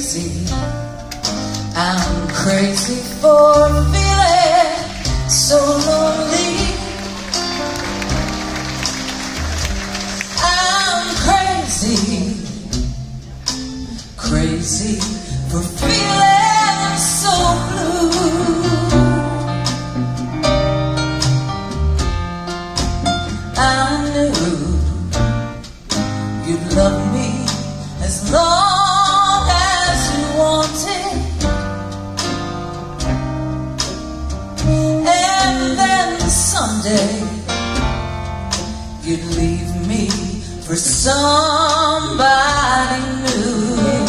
crazy. I'm crazy for feeling so lonely. I'm crazy, crazy for feeling so blue. I knew you'd love me as long as you wanted, and then someday you'd leave me for somebody new.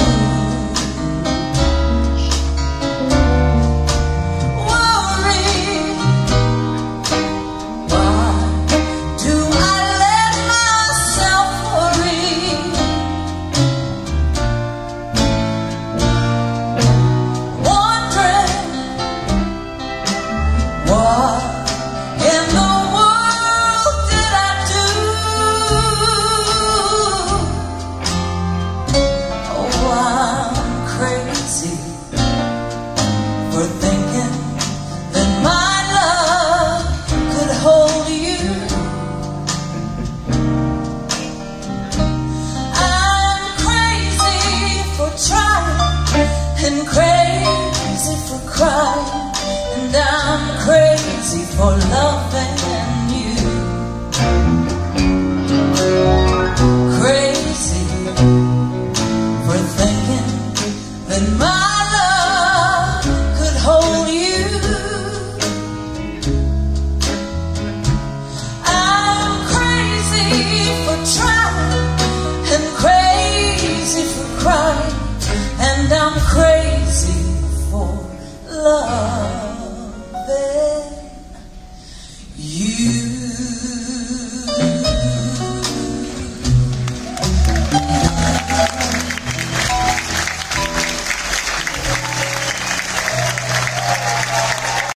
And I'm crazy for loving you. Crazy for thinking that my